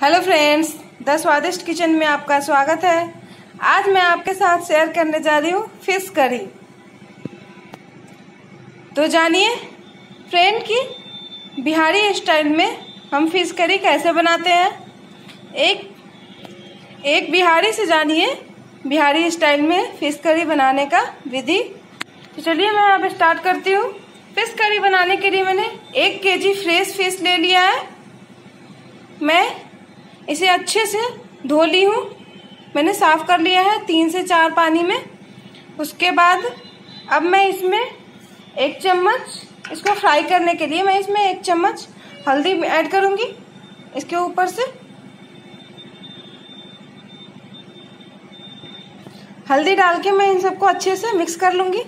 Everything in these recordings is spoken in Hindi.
Hello friends, the Swadisht kitchen में आपका स्वागत है। आज मैं आपके साथ शेयर करने जा रही हूँ फिश करी। तो जानिए फ्रेंड कि बिहारी स्टाइल में हम फिश करी कैसे बनाते हैं। एक बिहारी से जानिए बिहारी स्टाइल में फिश करी बनाने का विधि। तो चलिए मैं अब स्टार्ट करती हूँ। फिश करी बनाने के लिए मैंने 1 केजी फ्रेश फिश ले लिया है। मैं इसे अच्छे से धो ली हूँ। मैंने साफ कर लिया है 3 से 4 पानी में। उसके बाद अब मैं इसमें 1 चम्मच, इसको फ्राई करने के लिए मैं इसमें 1 चम्मच हल्दी ऐड करूँगी। इसके ऊपर से हल्दी डाल के मैं इन सबको अच्छे से मिक्स कर लूँगी।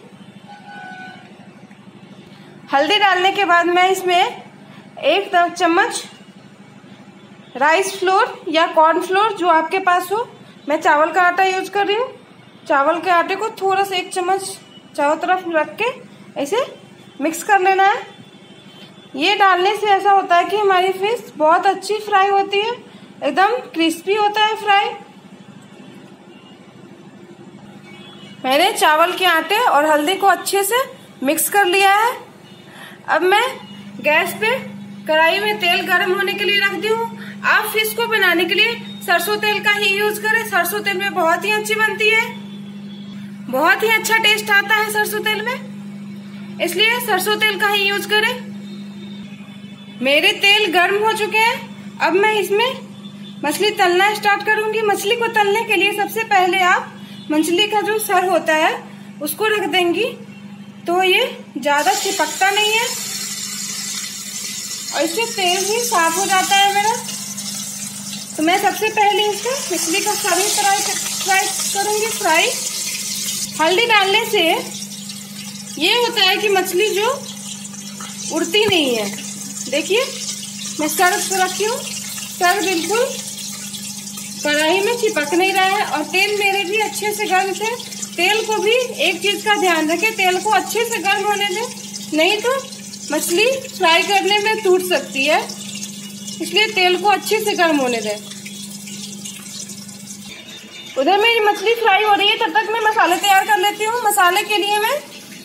हल्दी डालने के बाद मैं इसमें 1 चम्मच राइस फ्लोर या कॉर्न फ्लोर, जो आपके पास हो, मैं चावल का आटा यूज कर रही हूँ। चावल के आटे को थोड़ा सा 1 चम्मच चारों तरफ रख के ऐसे मिक्स कर लेना है। ये डालने से ऐसा होता है कि हमारी फिश बहुत अच्छी फ्राई होती है, एकदम क्रिस्पी होता है फ्राई। मैंने चावल के आटे और हल्दी को अच्छे से मिक्स कर लिया है। अब मैं गैस पे कढ़ाई में तेल गर्म होने के लिए रख दी हूँ। आप फिश को बनाने के लिए सरसों तेल का ही यूज करें। सरसों तेल में बहुत ही अच्छी बनती है, बहुत ही अच्छा टेस्ट आता है सरसों तेल में, इसलिए सरसों तेल का ही यूज करें। मेरे तेल गर्म हो चुके हैं। अब मैं इसमें मछली तलना स्टार्ट करूंगी। मछली को तलने के लिए सबसे पहले आप मछली का जो सर होता है उसको रख देंगी, तो ये ज्यादा चिपकता नहीं है और इससे तेल भी साफ हो जाता है मेरा। तो मैं सबसे पहले इसको मछली का सर ही फ्राई करूंगी। हल्दी डालने से ये होता है कि मछली जो उड़ती नहीं है। देखिए मैं सर रखी हूँ, सर बिल्कुल कढ़ाई में चिपक नहीं रहा है और तेल मेरे भी अच्छे से गर्म थे। तेल को भी एक चीज का ध्यान रखें, तेल को अच्छे से गर्म होने दें, नहीं तो मछली फ्राई करने में टूट सकती है, इसलिए तेल को अच्छे से गर्म होने दें। उधर मेरी मछली फ्राई हो रही है, तब तक मैं मसाले तैयार कर लेती हूँ। मसाले के लिए मैं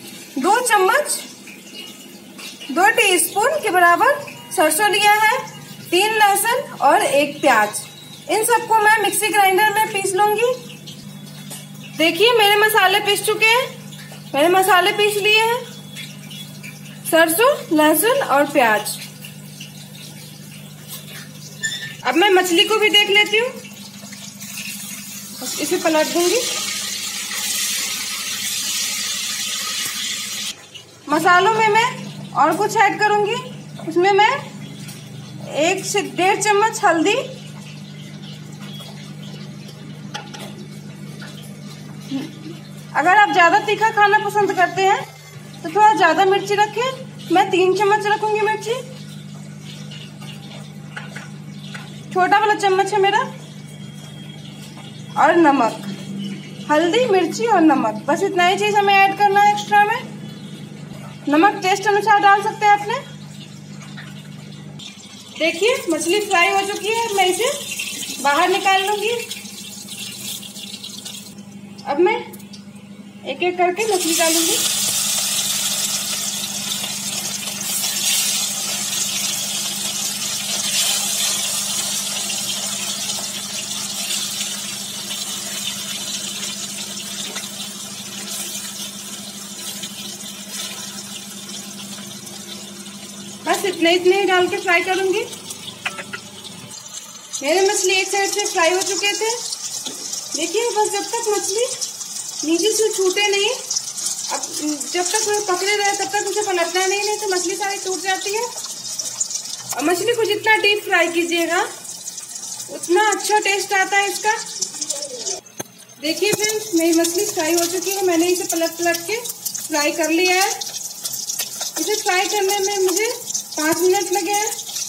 2 टीस्पून के बराबर सरसों लिया है, 3 लहसुन और 1 प्याज। इन सबको मैं मिक्सी ग्राइंडर में पीस लूंगी। देखिए मेरे मसाले पीस चुके हैं। मैंने मसाले पीस लिए हैं, सरसों, लहसुन और प्याज। अब मैं मछली को भी देख लेती हूँ, इसे पलट दूंगी। मसालों में मैं और कुछ ऐड करूंगी। उसमें मैं 1 से 1.5 चम्मच हल्दी, अगर आप ज्यादा तीखा खाना पसंद करते हैं तो थोड़ा ज्यादा मिर्ची रखें। मैं 3 चम्मच रखूंगी मिर्ची, छोटा वाला चम्मच है मेरा। और नमक, हल्दी, मिर्ची और नमक, बस इतना ही चीज हमें ऐड करना है एक्स्ट्रा में। नमक टेस्ट अनुसार डाल सकते हैं अपने। देखिए मछली फ्राई हो चुकी है, मैं इसे बाहर निकाल लूंगी। अब मैं एक एक करके मछली डालूंगी। बस इतने ही डाल के फ्राई करूंगी। मेरे मछली एक साइड से फ्राई हो चुके थे। देखिए बस जब तक मछली नीचे से छूटे नहीं, अब जब तक वो पकड़े रहे तब तक उसे पलटना नहीं तो मछली सारी टूट जाती है। और मछली को जितना डीप फ्राई कीजिएगा उतना अच्छा टेस्ट आता है इसका। देखिए फ्रेंड्स मेरी मछली फ्राई हो चुकी है। मैंने इसे पलट के फ्राई कर लिया है। इसे फ्राई करने में मुझे 5 मिनट लगे हैं।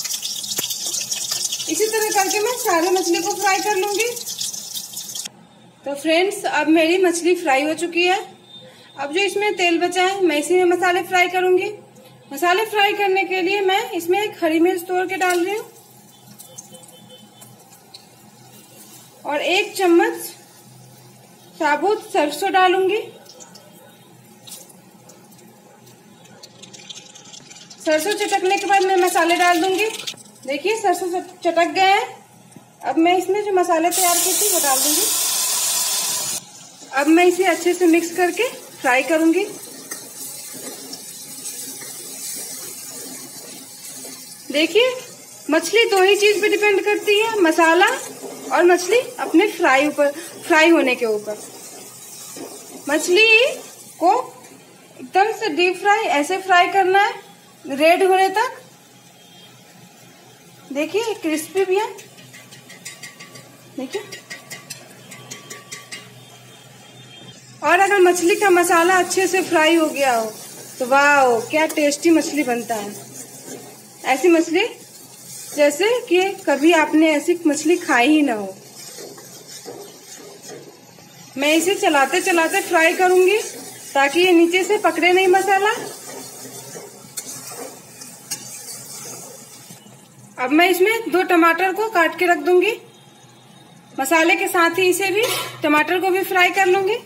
इसी तरह करके मैं सारे मछली को फ्राई कर लूंगी। तो फ्रेंड्स अब मेरी मछली फ्राई हो चुकी है। अब जो इसमें तेल बचा है मैं इसी में मसाले फ्राई करूंगी। मसाले फ्राई करने के लिए मैं इसमें एक हरी मिर्च तोड़ के डाल रही हूँ। और 1 चम्मच साबुत सरसों डालूंगी। सरसों चटकने के बाद मैं मसाले डाल दूंगी। देखिए सरसों चटक गए हैं। अब मैं इसमें जो मसाले तैयार की थी वो डाल दूंगी। अब मैं इसे अच्छे से मिक्स करके फ्राई करूंगी। देखिए मछली 2 ही चीज पे डिपेंड करती है, मसाला और मछली अपने फ्राई होने के ऊपर। मछली को एकदम से डीप फ्राई ऐसे फ्राई करना है, रेड होने तक। देखिए क्रिस्पी भी है। देखिए, और अगर मछली का मसाला अच्छे से फ्राई हो गया हो तो वाह क्या टेस्टी मछली बनता है। ऐसी मछली जैसे कि कभी आपने ऐसी मछली खाई ही ना हो। मैं इसे चलाते चलाते फ्राई करूंगी ताकि ये नीचे से पकड़े नहीं मसाला। अब मैं इसमें 2 टमाटर को काट के रख दूंगी। मसाले के साथ ही इसे भी टमाटर को भी फ्राई कर लूंगी।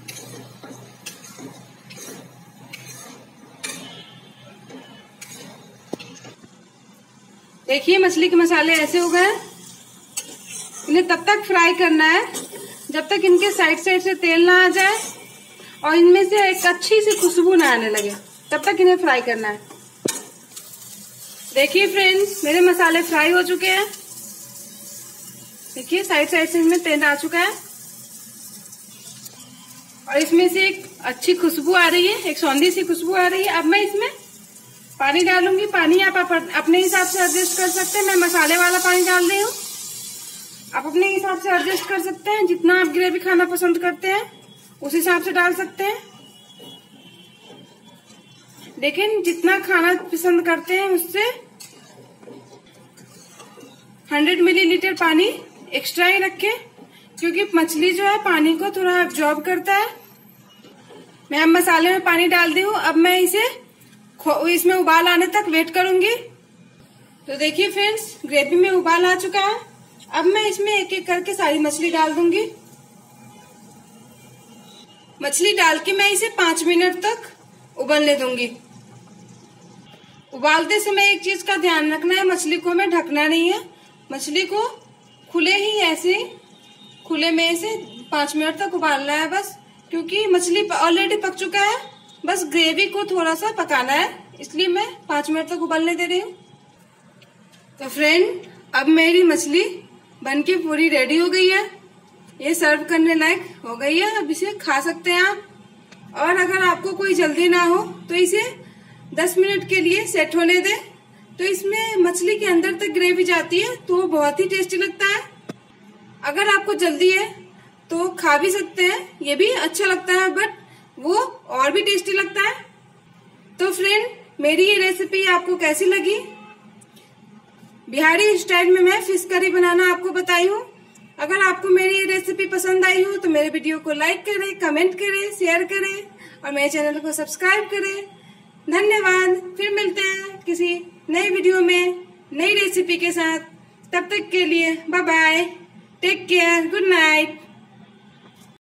देखिए मछली के मसाले ऐसे हो गए। इन्हें तब तक फ्राई करना है जब तक इनके साइड से तेल ना आ जाए और इनमें से एक अच्छी सी खुशबू ना आने लगे, तब तक इन्हें फ्राई करना है। देखिए फ्रेंड्स मेरे मसाले फ्राई हो चुके हैं। देखिए साइड से इनमें तेल आ चुका है और इसमें से एक अच्छी खुशबू आ रही है, एक सौंधी सी खुशबू आ रही है। अब मैं इसमें पानी डालूंगी। पानी आप अपने हिसाब से एडजस्ट कर सकते हैं। मैं मसाले वाला पानी डाल रही हूँ, आप अपने हिसाब से एडजस्ट कर सकते हैं। जितना आप ग्रेवी खाना पसंद करते हैं उस हिसाब से डाल सकते हैं। लेकिन जितना खाना पसंद करते हैं उससे 100 मिलीलीटर पानी एक्स्ट्रा ही रखें, क्योंकि मछली जो है पानी को थोड़ा एब्जॉर्ब करता है। मैं अब मसाले में पानी डाल दी हूँ। अब मैं इसे इसमें उबाल आने तक वेट करूंगी। तो देखिए फ्रेंड्स ग्रेवी में उबाल आ चुका है। अब मैं इसमें एक एक करके सारी मछली डाल दूंगी। मछली डाल के मैं इसे 5 मिनट तक उबलने दूंगी। उबालते समय एक चीज का ध्यान रखना है, मछली को हमें ढकना नहीं है। मछली को खुले में से 5 मिनट तक उबालना है बस, क्योंकि मछली ऑलरेडी पक चुका है। बस ग्रेवी को थोड़ा सा पकाना है, इसलिए मैं 5 मिनट तक उबलने दे रही हूँ। तो फ्रेंड अब मेरी मछली बनके पूरी रेडी हो गई है। ये सर्व करने लायक हो गई है। अब इसे खा सकते हैं आप। और अगर आपको कोई जल्दी ना हो तो इसे 10 मिनट के लिए सेट होने दें, तो इसमें मछली के अंदर तक ग्रेवी जाती है तो बहुत ही टेस्टी लगता है। अगर आपको जल्दी है तो खा भी सकते हैं, ये भी अच्छा लगता है, बट वो और भी टेस्टी लगता है। तो फ्रेंड मेरी ये रेसिपी आपको कैसी लगी? बिहारी स्टाइल में मैं फिश करी बनाना आपको बताई हूँ। अगर आपको मेरी ये रेसिपी पसंद आई हो तो मेरे वीडियो को लाइक करें, कमेंट करें, शेयर करें और मेरे चैनल को सब्सक्राइब करें। धन्यवाद। फिर मिलते हैं किसी नई वीडियो में नई रेसिपी के साथ। तब तक के लिए bye bye, take care, good night.